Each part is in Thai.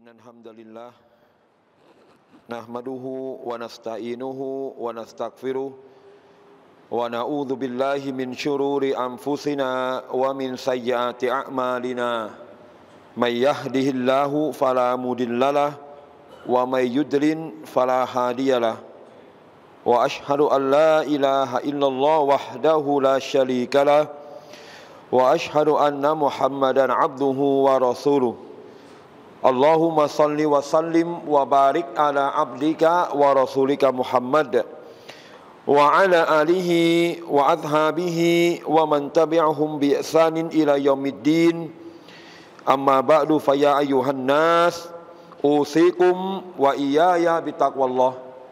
الحمد لله نحمده ونستعينه ونستغفره ونعوذ بالله من شرور أنفسنا ومن سيئات أعمالنا من يهده الله فلا مضل له ومن يضلل فلا هادي له وأشهد أن لا إله إلا الله وحده لا شريك له وأشهد أن محمدا عبده ورسوله اللهم صل وسلم وبارك على عبدك ورسولك محمد وعلى آله وأصحابه ومن تبعهم بإحسان إلى يوم الدين أما بعد فيا أيها الناس أوصيكم وإياي بتقوى الله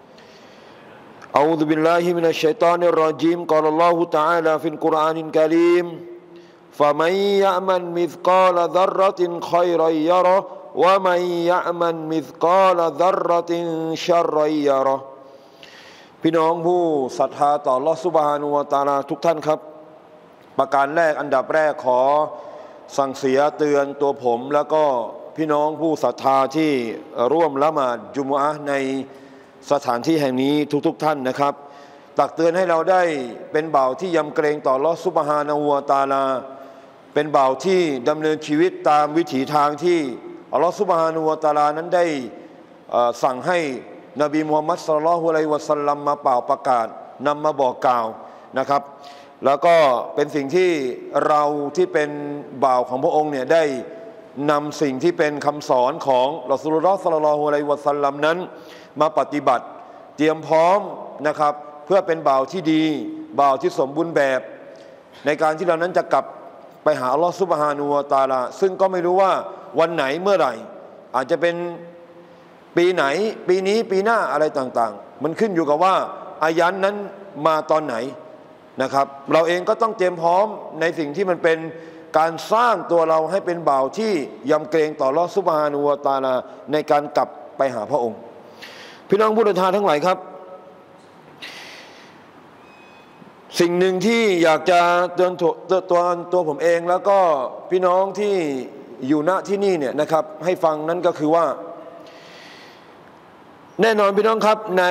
أعوذ بالله من الشيطان الرجيم قال الله تعالى في القرآن الكريم فمن يعمل مثقال ذرة خيرا يره ومن يعمل مثقال ذرة شرا يرهพี่น้องผู้ศรัทธาต่ออัลเลาะห์ซุบฮานะฮูวะตะอาลาทุกท่านครับประการแรกอันดับแรกขอสั่งเสียเตือนตัวผมแล้วก็พี่น้องผู้ศรัทธาที่ร่วมละหมาดจุมอะห์ในสถานที่แห่งนี้ทุกท่านนะครับตักเตือนให้เราได้เป็นบ่าวที่ยำเกรงต่ออัลเลาะห์ซุบฮานะฮูวะตะอาลาเป็นบ่าวที่ดำเนินชีวิตตามวิถีทางที่อัลลอฮฺซุบฮานะฮูวะตะอาลานั้นได้สั่งให้นบีมุฮัมมัดศ็อลลัลลอฮุอะลัยฮิวะซัลลัมมาเป่าประกาศนำมาบอกกล่าวนะครับแล้วก็เป็นสิ่งที่เราที่เป็นบ่าวของพระองค์เนี่ยได้นำสิ่งที่เป็นคำสอนของรอซูลุลลอฮ์ศ็อลลัลลอฮุอะลัยฮิวะซัลลัมนั้นมาปฏิบัติเตรียมพร้อมนะครับเพื่อเป็นบ่าวที่ดีบ่าวที่สมบูรณ์แบบในการที่เรานั้นจะกลับไปหาอัลลอฮฺซุบฮานะฮูวะตะอาลาซึ่งก็ไม่รู้ว่าวันไหนเมื่อไหร่อาจจะเป็นปีไหนปีนี้ปีหน้าอะไรต่างๆมันขึ้นอยู่กับว่าอายันนั้นมาตอนไหนนะครับเราเองก็ต้องเตรียมพร้อมในสิ่งที่มันเป็นการสร้างตัวเราให้เป็นบ่าวที่ยำเกรงต่ออัลเลาะห์ซุบฮานะฮูวะตะอาลาในการกลับไปหาพระองค์พี่น้องผู้ศรัทธาทั้งหลายครับสิ่งหนึ่งที่อยากจะเตือนตัวผมเองแล้วก็พี่น้องที่อยู่ณที่นี่เนี่ยนะครับให้ฟังนั้นก็คือว่าแน่นอนพี่น้องครับใน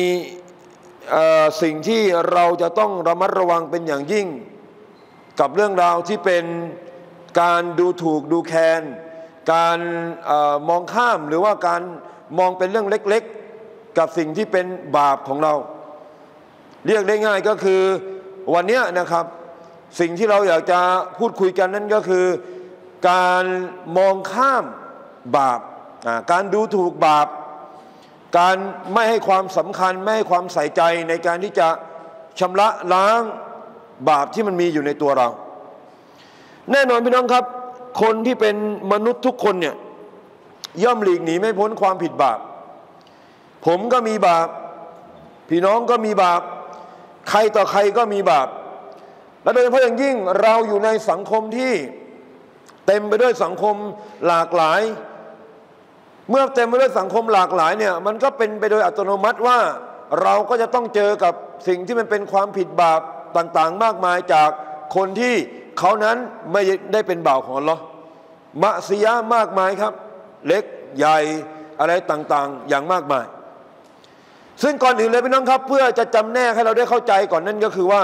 สิ่งที่เราจะต้องระมัดระวังเป็นอย่างยิ่งกับเรื่องราวที่เป็นการดูถูกดูแคลนการมองข้ามหรือว่าการมองเป็นเรื่องเล็กๆกับสิ่งที่เป็นบาปของเราเรียกได้ง่ายก็คือวันนี้นะครับสิ่งที่เราอยากจะพูดคุยกันนั้นก็คือการมองข้ามบาปการดูถูกบาปการไม่ให้ความสำคัญไม่ให้ความใส่ใจในการที่จะชำระล้างบาปที่มันมีอยู่ในตัวเราแน่นอนพี่น้องครับคนที่เป็นมนุษย์ทุกคนเนี่ยย่อมหลีกหนีไม่พ้นความผิดบาปผมก็มีบาปพี่น้องก็มีบาปใครต่อใครก็มีบาปและโดยเฉพาะอย่างยิ่งเราอยู่ในสังคมที่เต็มไปด้วยสังคมหลากหลายเมื่อเต็มไปด้วยสังคมหลากหลายเนี่ยมันก็เป็นไปโดยอัตโนมัติว่าเราก็จะต้องเจอกับสิ่งที่มันเป็นความผิดบาปต่างๆมากมายจากคนที่เขานั้นไม่ได้เป็นบ่าวของอัลเลาะห์มะซิยะห์มากมายครับเล็กใหญ่อะไรต่างๆอย่างมากมายซึ่งก่อนอื่นเลยพี่น้องครับเพื่อจะจำแนกให้เราได้เข้าใจก่อนนั่นก็คือว่า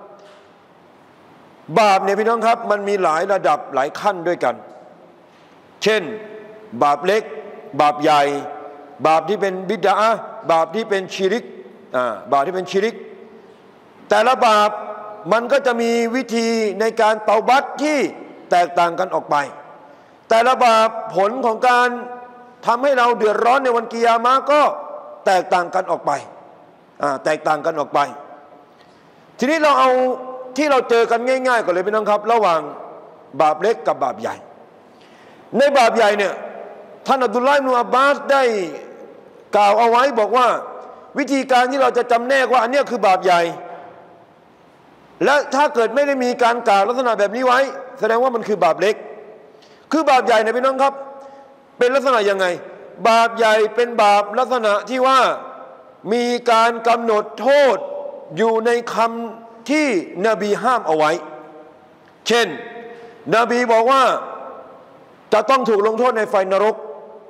บาปเนี่ยพี่น้องครับมันมีหลายระดับหลายขั้นด้วยกันเช่นบาปเล็กบาปใหญ่บาปที่เป็นบิดอะห์บาปที่เป็นชิริกบาปที่เป็นชิริกแต่ละบาปมันก็จะมีวิธีในการเตาบัตที่แตกต่างกันออกไปแต่ละบาปผลของการทำให้เราเดือดร้อนในวันกิยามะห์ก็แตกต่างกันออกไปแตกต่างกันออกไปทีนี้เราเอาที่เราเจอกันง่ายๆก่อนเลยพี่น้องครับระหว่างบาปเล็กกับบาปใหญ่ในบาปใหญ่เนี่ยท่านอับดุลลาห์อิบนุอับบาสได้กล่าวเอาไว้บอกว่าวิธีการที่เราจะจำแนกว่าอันนี้คือบาปใหญ่และถ้าเกิดไม่ได้มีการกล่าวลักษณะแบบนี้ไว้แสดงว่ามันคือบาปเล็กคือบาปใหญ่เนี่ยพี่น้องครับเป็นลักษณะยังไงบาปใหญ่เป็นบาปลักษณะที่ว่ามีการกำหนดโทษอยู่ในคำที่นบีห้ามเอาไว้เช่นนบีบอกว่าจะต้องถูกลงโทษในไฟนรก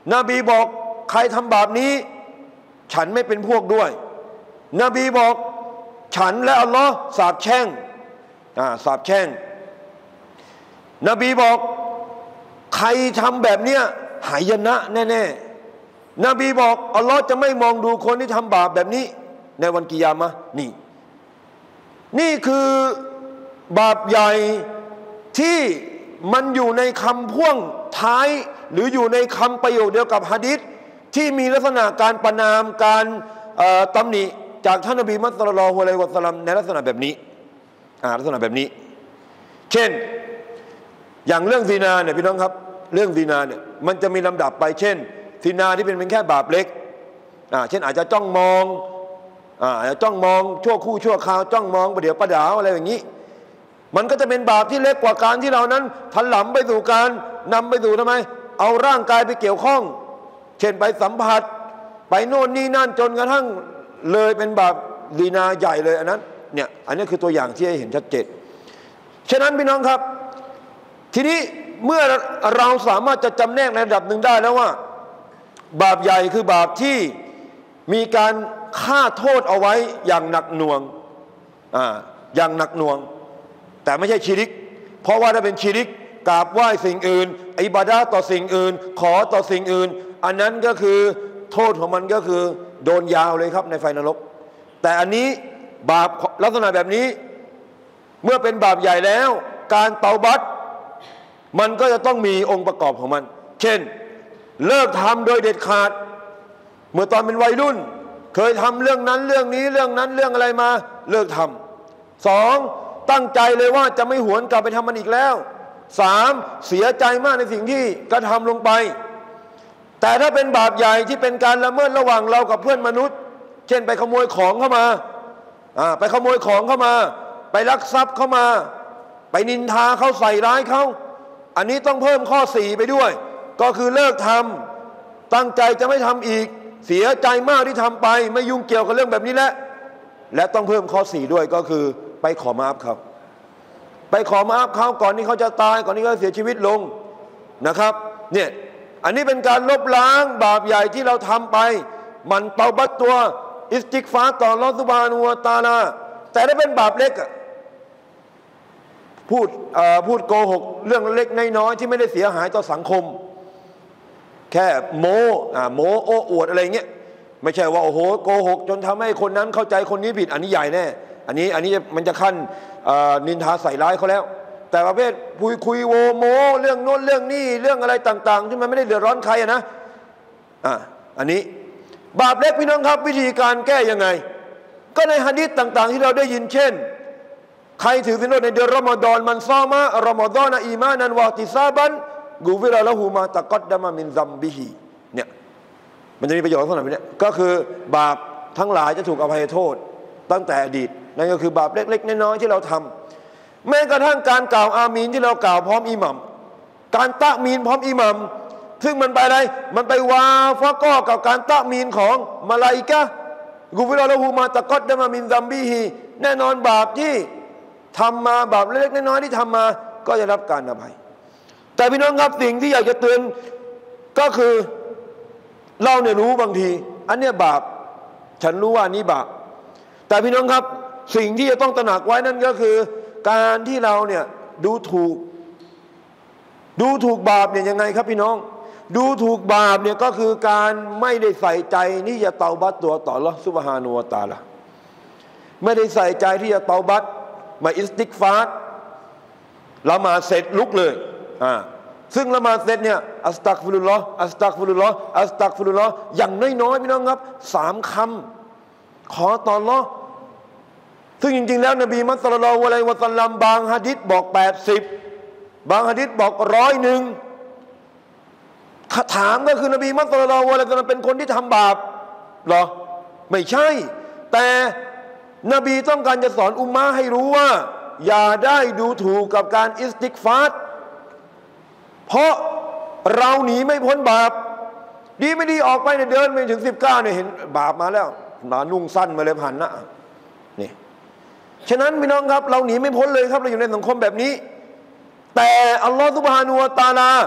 นบีบอกใครทำบาปนี้ฉันไม่เป็นพวกด้วยนบีบอกฉันและอัลลอฮ์สาปแช่งสาปแช่งนบีบอกใครทำแบบเนี้ยหายนะแน่ๆนบีบอกอัลลอฮ์จะไม่มองดูคนที่ทำบาปแบบนี้ในวันกิยามะห์นี่คือบาปใหญ่ที่มันอยู่ในคำพ่วงท้ายหรืออยู่ในคำประโยคเดียวกับหะดีษที่มีลักษณะการประนามการตำหนิจากท่านนบีมุฮัมมัด ศ็อลลัลลอฮุอะลัยฮิวะซัลลัมในลักษณะแบบนี้ลักษณะแบบนี้เช่นอย่างเรื่องซินาเนี่ยพี่น้องครับเรื่องซินาเนี่ยมันจะมีลำดับไปเช่นซินาที่เป็นแค่บาปเล็กเช่นอาจจะจ้องมองอาจจะจ้องมองชั่วคู่ชั่วคราวจ้องมองประเดี๋ยวประดาวอะไรอย่างนี้มันก็จะเป็นบาปที่เล็กกว่าการที่เรานั้นถลำไปสู่การนำไปสู่ทำไมเอาร่างกายไปเกี่ยวข้องเช่นไปสัมผัสไปโน่นนี่นั่นจนกระทั่งเลยเป็นบาปซินาใหญ่เลยอันนี้คือตัวอย่างที่ให้เห็นชัดเจนฉะนั้นพี่น้องครับทีนี้เมื่อเราสามารถจะจำแนกในระดับหนึ่งได้แล้วว่าบาปใหญ่คือบาปที่มีการฆ่าโทษเอาไว้อย่างหนักหน่วงอย่างหนักหน่วงแต่ไม่ใช่ชิริกเพราะว่าถ้าเป็นชิริกกราบไหว้สิ่งอื่นอิบาดะห์ต่อสิ่งอื่นขอต่อสิ่งอื่นอันนั้นก็คือโทษของมันก็คือโดนยาวเลยครับในไฟนรกแต่อันนี้บาปลักษณะแบบนี้เมื่อเป็นบาปใหญ่แล้วการเตาบัตมันก็จะต้องมีองค์ประกอบของมันเช่นเลิกทำโดยเด็ดขาดเมื่อตอนเป็นวัยรุ่นเคยทำเรื่องนั้นเรื่องนี้เรื่องนั้นเรื่องอะไรมาเลิกทำ2ตั้งใจเลยว่าจะไม่หวนกลับไปทำมันอีกแล้ว3เสียใจมากในสิ่งที่กระทำลงไปแต่ถ้าเป็นบาปใหญ่ที่เป็นการละเมิดระหว่างเรากับเพื่อนมนุษย์เช่นไปขโมยของเข้ามาไปขโมยของเข้ามาไปลักทรัพย์เข้ามาไปนินทาเขาใส่ร้ายเขาอันนี้ต้องเพิ่มข้อ4ไปด้วยก็คือเลิกทำตั้งใจจะไม่ทำอีกเสียใจมากที่ทำไปไม่ยุ่งเกี่ยวกับเรื่องแบบนี้และต้องเพิ่มข้อ4ด้วยก็คือไปขอมาอัพเขาไปขอมาอัพเขาก่อนที่เขาจะตายก่อนที่เขาเสียชีวิตลงนะครับเนี่ยอันนี้เป็นการลบล้างบาปใหญ่ที่เราทำไปมันเตาบัตตัวอิสติกฟาร์ต่ออัลเลาะห์ซุบฮานะฮูวะตะอาลาแต่ถ้าเป็นบาปเล็กพูดโกหกเรื่องเล็กน้อยที่ไม่ได้เสียหายต่อสังคมแค่โม้โอ้อวดอะไรเงี้ยไม่ใช่ว่าโอ้โหโกหกจนทำให้คนนั้นเข้าใจคนนี้ผิดอันนี้ใหญ่แน่อันนี้มันจะขั้นนินทาใส่ร้ายเขาแล้วแต่ประเภทคุยโวโม้เรื่องโน้นเรื่องนี้เรื่องอะไรต่างๆที่มันไม่ได้เดือดร้อนใครนะอันนี้บาปเล็กพี่น้องครับวิธีการแก้ยังไงก็ในหะดีษต่างๆที่เราได้ยินเช่นใครถือศีลอดในเดือนรอมฎอนมันซามะรอมฎอนอีมานันวะติซาบันกูฟิรละหูมาตะกัดดะมะมินซัมบิฮิเนี่ยมันจะมีประโยชน์ลักษณะแบบนี้ก็คือบาปทั้งหลายจะถูกอภัยโทษตั้งแต่อดีตนั่นก็คือบาปเล็กๆน้อยๆที่เราทำแม้กระทั่งการกล่าวอามีนที่เรากล่าวพร้อมอิหมัมการตะมีนพร้อมอิหมัมซึ่งมันไปอะไรมันไปวาฟะกอกับการตะมีนของมลาอิกะฮ์กูฟิรละหูมาตะกัดดะมะมินซัมบิฮิแน่นอนบาปที่ทำมาบาปเล็กๆน้อยๆที่ทำมาก็จะรับการอภัยแต่พี่น้องครับสิ่งที่อยากจะเตือนก็คือเราเนี่ยรู้บางทีอันเนี้ยบาปฉันรู้ว่านี้บาปแต่พี่น้องครับสิ่งที่จะต้องตระหนักไว้นั่นก็คือการที่เราเนี่ยดูถูกบาปเนี่ยยังไงครับพี่น้องดูถูกบาปเนี่ยก็คือการไม่ได้ใส่ใจที่จะเตาบัตตัวต่ออัลเลาะห์ซุบฮานะฮูวะตะอาลาไม่ได้ใส่ใจที่จะเตาบัตมาอิสติกฟาร์ละหมาดเสร็จลุกเลยซึ่งละหมาดเสร็จเนี่ยอัสตัฆฟิรุลลอฮ์อัสตัฆฟิรุลลอฮ์อัสตัฆฟิรุลลอฮ์อย่างน้อยๆพี่น้องครับ3 คำขอต่ออัลเลาะห์ซึ่งจริงๆแล้วนบีมุฮัมมัด ศ็อลลัลลอฮุอะลัยฮิวะซัลลัมบางหะดีษบอก80บางหะดีษบอก101ถามก็คือนบีมุฮัมมัด ศ็อลลัลลอฮุอะลัยฮิวะซัลลัมเป็นคนที่ทำบาปเหรอไม่ใช่แต่นบีต้องการจะสอนอุมมะห์ให้รู้ว่าอย่าได้ดูถูกกับการอิสติกฟาร์เพราะเราหนีไม่พ้นบาปดีไม่ดีออกไปเนี่ยเดินไปถึง19เนี่ยเห็นบาปมาแล้วหนานุ่งสั้นมาเลยผ่านนะนี่ฉะนั้นพี่น้องครับเราหนีไม่พ้นเลยครับเราอยู่ในสังคมแบบนี้แต่อัลลอฮฺซุบฮานะฮูวะตะอาลาพ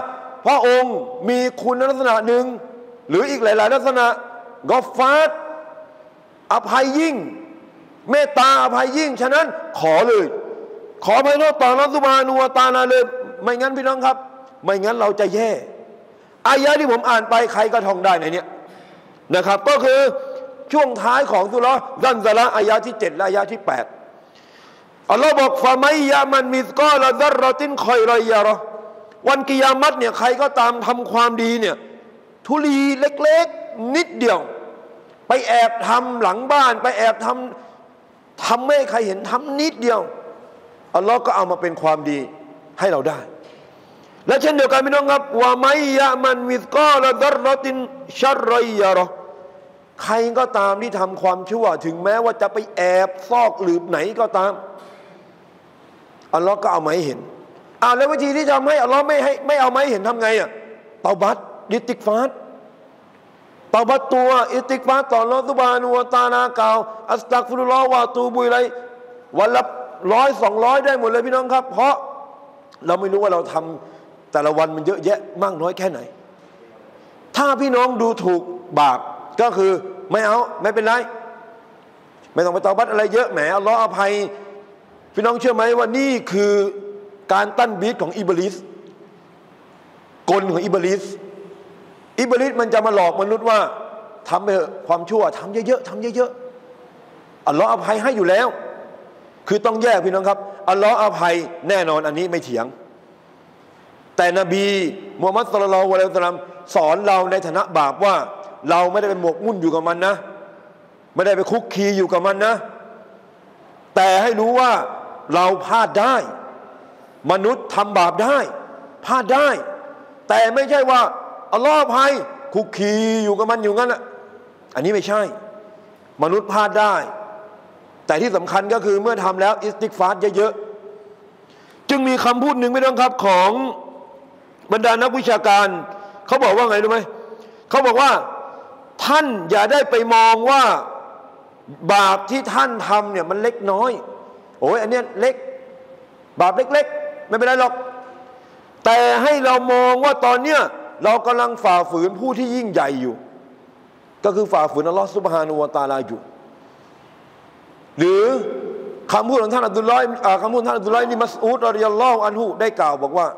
พระองค์มีคุณลักษณะหนึ่งหรืออีกหลายๆลักษณะกอฟฟาร์อภัยยิ่งเมตตาอภัยยิ่งฉะนั้นขอเลยขออภัยต่ออัลเลาะห์ซุบฮานะฮูวะตะอาลาเลยไม่งั้นพี่น้องครับไม่งั้นเราจะแย่อายะที่ผมอ่านไปใครก็ท่องได้ในนี้นะครับก็คือช่วงท้ายของสุเราะห์ซัลซะละห์อายะที่7และอายะที่8อัลเลาะห์บอกฟะมัยยะมันมิสกอลซัรเราะตินคอยรอยะเราะห์วันกิยามัตเนี่ยใครก็ตามทำความดีเนี่ยธุลีเล็กๆนิดเดียวไปแอบทำหลังบ้านไปแอบทำไม่ให้ใครเห็นทำนิดเดียวอัลลอฮ์ก็เอามาเป็นความดีให้เราได้และเช่นเดียวกันพี่น้องครับว่ามัยยะมันมิสกอลซัรเราะตินชัรรอยะเราะห์ใครก็ตามที่ทำความชั่วถึงแม้ว่าจะไปแอบซอกหลืบไหนก็ตามอัลลอฮ์ก็เอามาให้เห็นแล้ววิธีที่ทำให้อัลลอฮ์ไม่เอามาให้เห็นทำไงเตาบัตอิสติกฟาร์เตาบัตตัวอิสติกฟาร์ต่ออัลลอฮ์ซุบฮานะฮูวะตะอาลากล่าวอัสตัฆฟิรุลลอฮ์วะอะตูบุอิลัยฮิวันละ100 200ได้หมดเลยพี่น้องครับเพราะเราไม่รู้ว่าเราทำแต่ละวันมันเยอะแยะมากน้อยแค่ไหนถ้าพี่น้องดูถูกบาปก็คือไม่เอาไม่เป็นไรไม่ต้องไปเตาบัตอะไรเยอะแหมอัลลอฮ์อภัยพี่น้องเชื่อไหมว่านี่คือการตั้นบีทของอิบลิสกลของอิบลิสมันจะมาหลอกมนุษย์ว่าทำไปเถอะความชั่วทำเยอะๆทำเยอะๆอัลลอฮ์อภัยให้อยู่แล้วคือต้องแยกพี่น้องครับอัลลอฮ์อภัยแน่นอนอันนี้ไม่เถียงแต่นบีมุฮัมมัดศ็อลลัลลอฮุอะลัยฮิวะซัลลัมสอนเราในฐานะบาปว่าเราไม่ได้เป็นหมกมุ่นอยู่กับมันนะไม่ได้ไปคุกคีอยู่กับมันนะแต่ให้รู้ว่าเราพลาดได้มนุษย์ทำบาปได้พลาดได้แต่ไม่ใช่ว่าอัลลอฮ์อภัยคุกคีอยู่กับมันอยู่งั้นอันนี้ไม่ใช่มนุษย์พลาดได้แต่ที่สำคัญก็คือเมื่อทำแล้วอิสติกฟาร์เยอะๆจึงมีคำพูดหนึ่งไม่ต้องครับของบรรดานักวิชาการเขาบอกว่าไงรู้ไหมเขาบอกว่าท่านอย่าได้ไปมองว่าบาปที่ท่านทำเนี่ยมันเล็กน้อยโอ้ยอันเนี้ยเล็กบาปเล็กๆไม่เป็นไรหรอกแต่ให้เรามองว่าตอนเนี้ยเรากำลังฝ่าฝืนผู้ที่ยิ่งใหญ่อยู่ก็คือฝ่าฝืนอัลลอฮฺซุบฮานะฮูวะตะอาลาอยู่หรือคำพูดของท่านอับดุลลอฮ์อิบนุมัสอูดรอฎิยัลลอฮุอันฮุได้กล่าวบอกว่า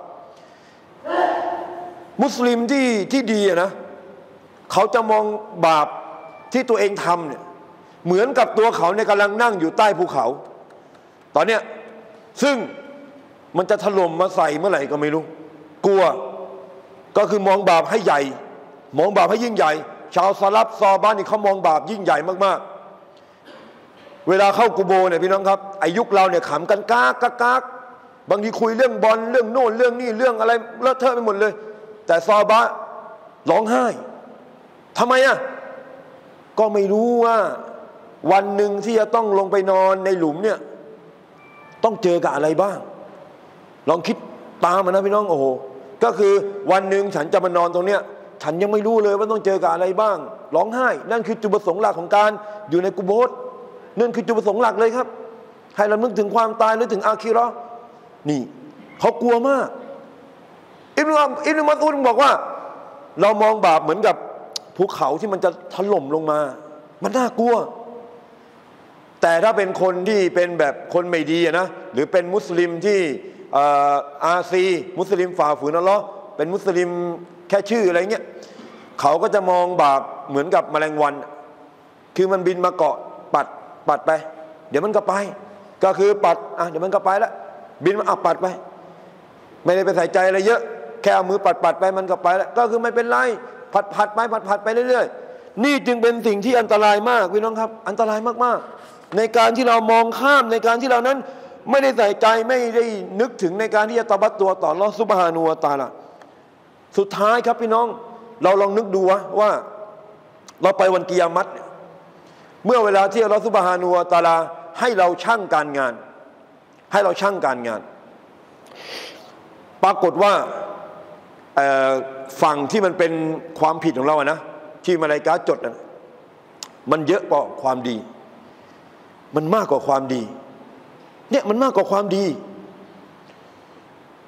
มุสลิมที่ดีนะเขาจะมองบาปที่ตัวเองทำเนี่ยเหมือนกับตัวเขาเนี่ยกำลังนั่งอยู่ใต้ภูเขาตอนเนี้ยซึ่งมันจะถล่มมาใส่เมื่อไหร่ก็ไม่รู้กลัวก็คือมองบาปให้ใหญ่มองบาปให้ยิ่งใหญ่ชาวซอลัฟซอบ้านนี่เขามองบาปยิ่งใหญ่มากๆเวลาเข้ากุโบเนี่ยพี่น้องครับอายุคเราเนี่ยขำกันกากบางทีคุยเรื่องบอลเรื่องโน่นเรื่องนี่เรื่องอะไรเลอะเทอะไปหมดเลยแต่ซอบ้าร้องไห้ทำไมก็ไม่รู้ว่าวันหนึ่งที่จะต้องลงไปนอนในหลุมเนี่ยต้องเจอกับอะไรบ้างลองคิดตามมันนะพี่น้องโอ้โหก็คือวันหนึ่งฉันจะมานอนตรงเนี้ยฉันยังไม่รู้เลยว่าต้องเจอกับอะไรบ้างร้องไห้นั่นคือจุดประสงค์หลักของการอยู่ในกุโบร์นั่นคือจุดประสงค์หลักเลยครับให้เรานึกถึงความตายหรือถึงอาคีเราะห์นี่เขากลัวมากอิบนุมัสอูดบอกว่าเรามองบาปเหมือนกับภูเขาที่มันจะถล่มลงมามันน่ากลัวแต่ถ้าเป็นคนที่เป็นแบบคนไม่ดีนะหรือเป็นมุสลิมที่อาซีมุสลิมฝ่าฝืนอัลเลาะห์เป็นมุสลิมแค่ชื่ออะไรเงี้ยเขาก็จะมองบาปเหมือนกับแมลงวันคือมันบินมาเกาะปัดไปเดี๋ยวมันก็ไปก็คือปัดเดี๋ยวมันก็ไปแล้วบินมาปัดไปไม่ได้ไปใส่ใจอะไรเยอะแค่เอามือปัดไปมันก็ไปแล้วก็คือไม่เป็นไรผัดไปเรื่อยๆนี่จึงเป็นสิ่งที่อันตรายมากพี่น้องครับอันตรายมากๆในการที่เรามองข้ามในการที่เรานั้นไม่ได้ใส่ใจไม่ได้นึกถึงในการที่จะตะบัดตัวต่ออัลเลาะห์ซุบฮานะฮูวะตะอาลาสุดท้ายครับพี่น้องเราลองนึกดูว่าเราไปวันกิยามัตเมื่อเวลาที่อัลเลาะห์ซุบฮานะฮูวะตะอาลาให้เราชั่งการงานปรากฏว่าฝั่งที่มันเป็นความผิดของเรานะที่มาลาอิกะฮ์จดมันเยอะกว่าความดีมันมากกว่าความดีเนี่ยมันมากกว่าความดี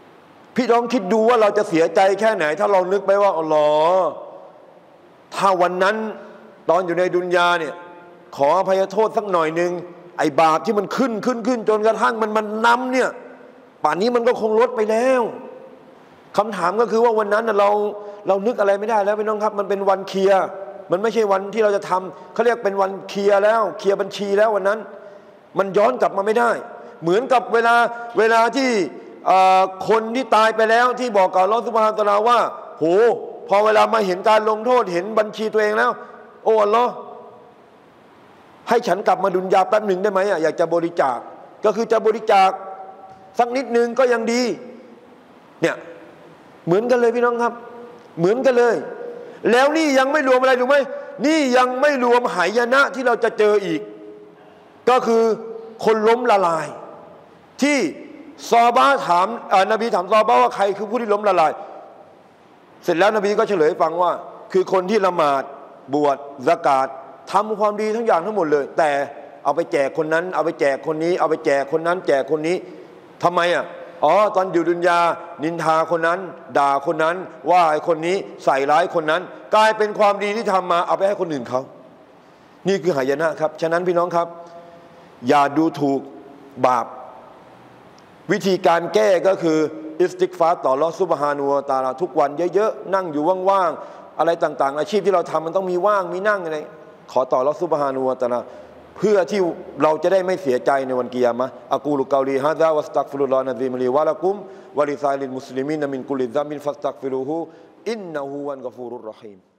พี่น้องคิดดูว่าเราจะเสียใจแค่ไหนถ้าเรานึกไปว่าอัลลอฮ์ถ้าวันนั้นตอนอยู่ในดุนยาเนี่ยขออภัยโทษสักหน่อยนึงไอ้บาปที่มันขึ้นจนกระทั่งมันนำเนี่ยป่านนี้มันก็คงลดไปแล้วคำถามก็คือว่าวันนั้นเรานึกอะไรไม่ได้แล้วพี่น้องครับมันเป็นวันเคลียร์มันไม่ใช่วันที่เราจะทำเขาเรียกเป็นวันเคลียร์แล้วเคลียร์บัญชีแล้ววันนั้นมันย้อนกลับมาไม่ได้เหมือนกับเวลาที่คนที่ตายไปแล้วที่บอกกับอัลเลาะห์ซุบฮานะฮูวะตะอาลาว่าโหพอเวลามาเห็นการลงโทษเห็นบัญชีตัวเองแล้วโอ้อัลเลาะห์ให้ฉันกลับมาดุนยาแป๊บหนึ่งได้ไหมอยากจะบริจาคก็คือจะบริจาคสักนิดนึงก็ยังดีเนี่ยเหมือนกันเลยพี่น้องครับเหมือนกันเลยแล้วนี่ยังไม่รวมอะไรรู้ไหมนี่ยังไม่รวมหายนะที่เราจะเจออีกก็คือคนล้มละลายที่ซอฮาบะห์ถามนบีถามซอฮาบะห์ว่าใครคือผู้ที่ล้มละลายเสร็จแล้วนบีก็เฉลยฟังว่าคือคนที่ละหมาดบวชซะกาตทำความดีทั้งอย่างทั้งหมดเลยแต่เอาไปแจกคนนั้นเอาไปแจกคนนี้เอาไปแจกคนนั้นแจกคนนี้ทำไมตอนอยู่ดุนยานินทาคนนั้นด่าคนนั้นว่าไอ้คนนี้ใส่ร้ายคนนั้นกลายเป็นความดีที่ทำมาเอาไปให้คนอื่นเขานี่คือหายนะครับฉะนั้นพี่น้องครับอย่าดูถูกบาปวิธีการแก้ก็คืออิสติกฟาร์ต่ออัลเลาะห์ซุบฮานะฮูวะตะอาลาทุกวันเยอะๆนั่งอยู่ว่างๆอะไรต่างๆอาชีพที่เราทำมันต้องมีว่างมีนั่งอะไรขอต่ออัลเลาะห์ซุบฮานะฮูวะตะอาลาเพื่อที่เราจะได้ไม่เสียใจในวันกิยามะฮ์อะกูลุกอลีฮะซาวัสตัฆฟิรุลลอฮ์นะซีมลีวะละกุมวะลิซาลิลมุสลิมีนมินกุลิซัมบินฟัสตัฆฟิรูฮูอินนะฮูวัลกอฟูรุรเราะฮีม